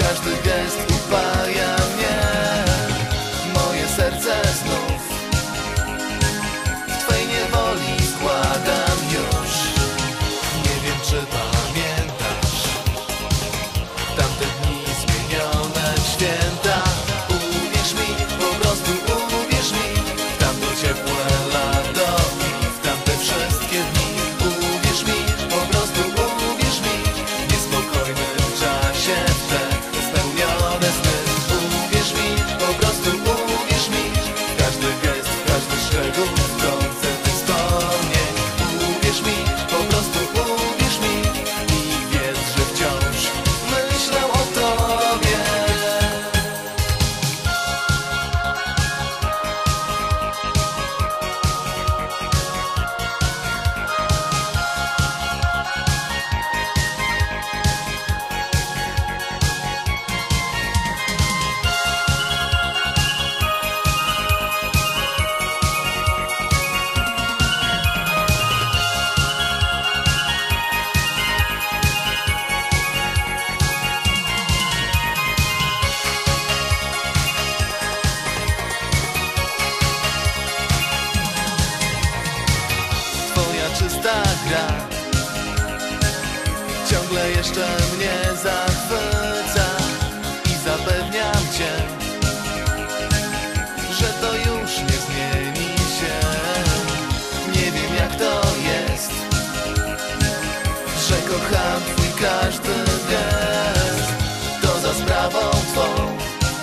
każdy gest upaja mnie. Moje serce znów w Twej niewoli składam już. Nie wiem, czy pamiętasz tamte dni, zmienione święta. Uwierz mi, po prostu uwierz mi, w tamto ciepłe lato i w tamte wszystkie dni. Uwierz mi, po prostu uwierz mi, w niespokojnym czasie w te spełnione sny. Uwierz mi, po prostu uwierz mi, w każdy gest, w każdy szczegół, w koncerty wspomnień. Uwierz mi, po prostu uwierz mi i wiedz, że wciąż myślę o Tobie. Twoja czysta gra ciągle jeszcze mnie zachwyca i zapewniam Cię, że to już nie zmieni się. Nie wiem, jak to jest, że kocham Twój każdy gest. To za sprawą Twą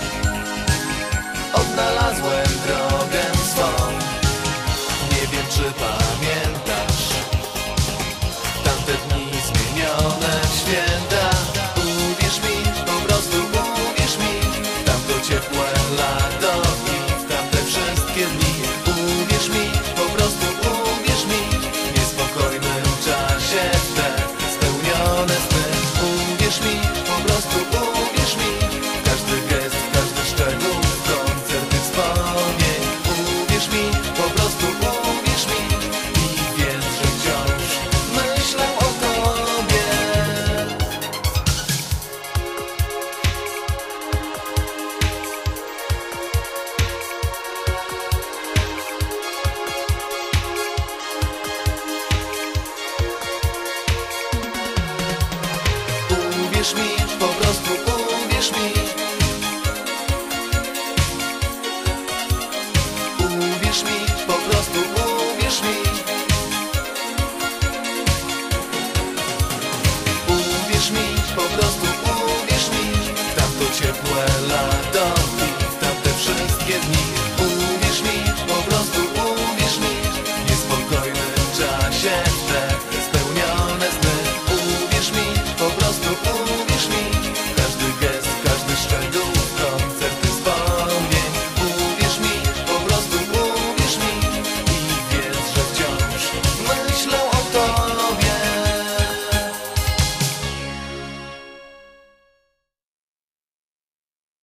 odnalazłem drogę swą. Nie wiem, czy pamiętasz tamte dni, zmienione święta. Uwierz mi, po prostu uwierz mi, w tamto ciepłe lato i w tamte wszystkie dni. Uwierz mi, po prostu uwierz mi, w niespokojnym czasie w te spełnione sny. Uwierz mi, po prostu uwierz mi, w każdy gest, w każdy szczegół, w koncerty wspomnień. Uwierz mi, po prostu uwierz mi i wiedz, że wciąż myślę o Tobie. Uwierz mi, po prostu uwierz mi,